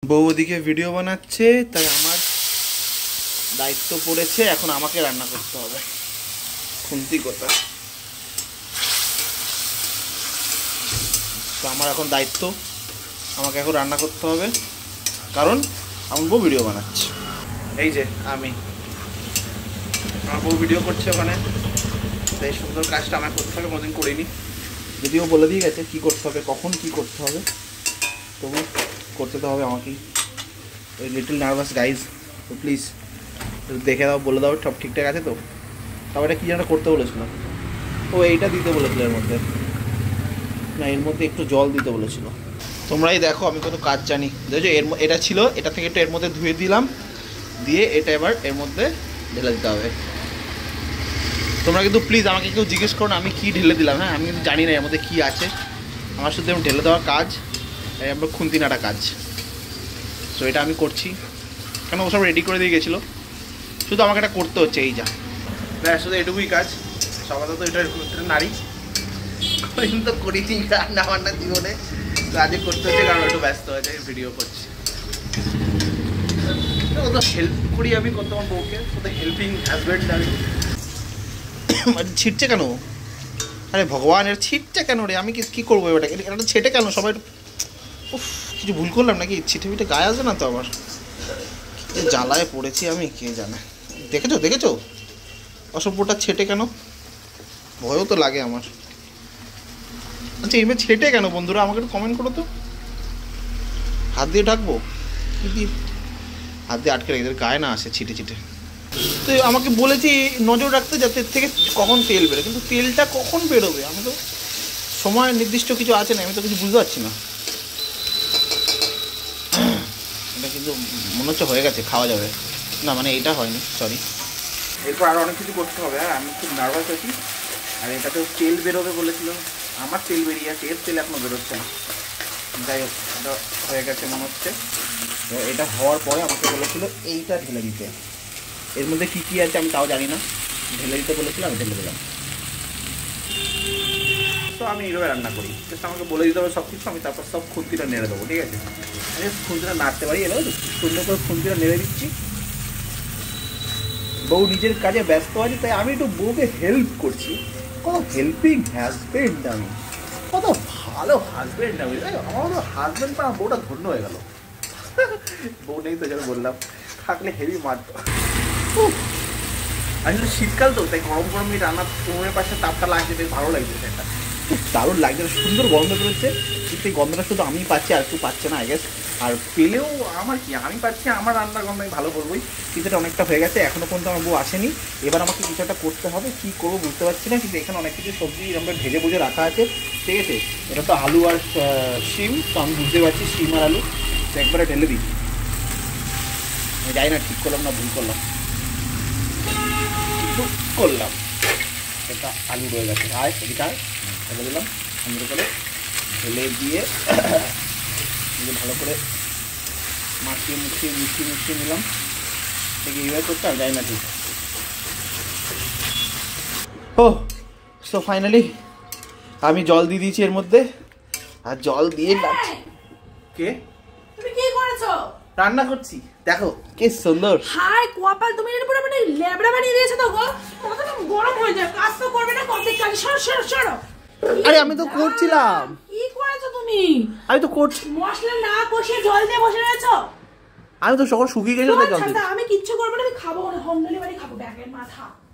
বউ ওদিকে ভিডিও বানাচ্ছে, তাই আমার দায়িত্ব পড়েছে এখন আমাকে রান্না করতে হবে। খুন্তি কথা, তো আমার এখন দায়িত্ব, আমাকে এখন রান্না করতে হবে, কারণ আমার বউ ভিডিও বানাচ্ছে। এই যে আমি, আমার বউ ভিডিও করছে ওখানে, তাই সুন্দর কাজটা আমার করতে হবে, কোনোদিন করিনি। যদিও বলে দিয়ে গেছে কী করতে হবে, কখন কী করতে হবে, তবু করতে তো হবে আমাকেই। লিটল নার্ভাস গাইজ, তো প্লিজ দেখে দাও, বলে দাও সব ঠিকঠাক আছে তো। তারপর এটা কী যেন করতে বলেছিল, ও এইটা দিতে বলেছিল এর মধ্যে, না এর মধ্যে একটু জল দিতে বলেছিল। তোমরাই দেখো আমি কোনো কাজ জানি, দেখো এটা ছিল, এটা থেকে একটু এর মধ্যে ধুয়ে দিলাম, দিয়ে এটা এবার এর মধ্যে ঢেলে দিতে হবে। তোমরা কিন্তু প্লিজ আমাকে কেউ জিজ্ঞেস করো না আমি কী ঢেলে দিলাম, হ্যাঁ আমি কিন্তু জানি না এর মধ্যে কী আছে, আমার শুধু আমি ঢেলে দেওয়ার কাজ, আমার খুন্তি নাটা কাজ। তো এটা আমি করছি, কেন ও সব রেডি করে দিয়ে গেছিলো, শুধু আমাকে এটা করতে হচ্ছে, এই যা ব্যাস, শুধু এটুকুই কাজ। সবাই তো এটা নারী কিন্তু করিনি রান্না বান্নার জীবনে, কাজে করতে হচ্ছে কারণ একটু ব্যস্ত হয়েছে, ভিডিও করছি। কত হেল্প করি আমি, কত আমার বউকে, কত হেল্পিং হাজব্যান্ড আমি। ছিটছে কেন, আরে ভগবান এর ছিটছে কেন রে, আমি কী করবো এটাকে, এটা ছেটে কেন সবাই, উফ কিছু ভুল করলাম নাকি, ছিটে পিঠে গায়ে আসবে না তো আবার, জ্বালায় পড়েছি আমি, কে জানে। দেখেছো দেখেছো অসভ্যটা ছেটে কেন, ভয়ও তো লাগে আমার। আচ্ছা এবার ছেটে কেন বন্ধুরা, আমাকে একটু কমেন্ট করো তো। হাত দিয়ে ঢাকবো, কি হাত দিয়ে আটকে রেখে গায়ে না আসে ছিটে ছিটে। তো আমাকে বলেছি নজর রাখতে যাতে থেকে কখন তেল বেরোয়, কিন্তু তেলটা কখন বেরোবে, আমি তো সময় নির্দিষ্ট কিছু আছে না, আমি তো কিছু বুঝতে পারছি না। এটা কিন্তু মনে হচ্ছে হয়ে গেছে, খাওয়া যাবে না, মানে এটা হয়নি, সরি। এরপর আরও অনেক কিছু করতে হবে, হ্যাঁ আমি খুব নার্ভাস আছি। আর এটাতেও তেল বেরোবে বলেছিল, আমার তেল বেরিয়ে আছে, এর তেল এখনও বেরোচ্ছে না। যাই হোক এটা হয়ে গেছে মনে হচ্ছে। এটা হওয়ার পরে আমাকে বলেছিল এইটা ঢেলে দিতে, এর মধ্যে কী কী আছে আমি তাও জানি না, ঢেলে দিতে বলেছিল, আমি ঢেলে দিলাম। তো আমি এইভাবে রান্না করি, জাস্ট আমাকে বলে দিতে হবে সব কিছু, আমি তারপর সব খুন্তিটা নেড়ে দেবো, ঠিক আছে। আমি খুন্তিটা নাড়তে পারি, এলো সুন্দর করে খুন্তিটা নেড়ে দিচ্ছি। বউ নিজের কাজে ব্যস্ত আছে, তাই আমি একটু বউকে হেল্প করছি। কত হেল্পিং হাজবেন্ড আমি, কত ভালো হাজবেন্ড আমি, আমার মতো হাজবেন্ড পা বউটা ধন্য হয়ে গেল। বউ নেই তো যেন বললাম, থাকলে হেভি মারত। আসলে শীতকাল তো, তাই গরম গরম এই রান্নার উনুনের পাশে তাপটা লাগছে, বেশ ভালো লাগছে, সেটা খুব দারুণ লাগছে, সুন্দর গন্ধ বেরোচ্ছে। কিন্তু এই গন্ধটা শুধু আমি পাচ্ছি, আর কেউ পাচ্ছে না আই গেস। আর পেলেও আমার কি, আমি পাচ্ছি আমার রান্নার গন্ধ, আমি ভালো বলবোই। কিছুটা অনেকটা হয়ে গেছে, এখনও পর্যন্ত আমার বউ আসেনি। এবার আমাকে কিছু একটা করতে হবে, কী করবো বুঝতে পারছি না, কিন্তু এখানে অনেক কিছু সবজি আমরা ভেজে ভুজে রাখা আছে, ঠিক আছে। এটা তো আলু আর শিম, তো আমি বুঝতে পারছি শিম আর আলু, তো একবারে ঢেলে দিই। আমি জানি না ঠিক করলাম না ভুল করলাম, করলাম। একটা আলু রয়ে গেছে, আয় এদিকে আয়, ঢেলে দিলাম সুন্দর করে, ঢেলে দিয়ে ভালো করে মাখিয়ে মিশিয়ে নিলাম। ঠিক এইভাবে করতে আর যাই না ঠিক। ও সো ফাইনালি আমি জল দিয়ে দিয়েছি এর মধ্যে, আর জল দিয়ে কে তুমি কি করেছো? রান্না করছি, দেখো কি সুন্দর। হাই কপাল, তুমি এর পুরো মানে লেবড়া বানিয়ে দিয়েছো তো গো, কতটা গরম হয়ে যায়, কাজ তো করবে না, কত কাজ, সরো। আরে আমি তো করছিলাম। কি করেছো তুমি? আমি তো করছি, মশলা না কষিয়ে জল দিয়ে বসে রয়েছো। আমি তো সকল শুকিয়ে গেছে, আমি কিচ্ছু করবো না, আমি খাবো না, হোম ডেলিভারি খাবো, ব্যাগের মাথা।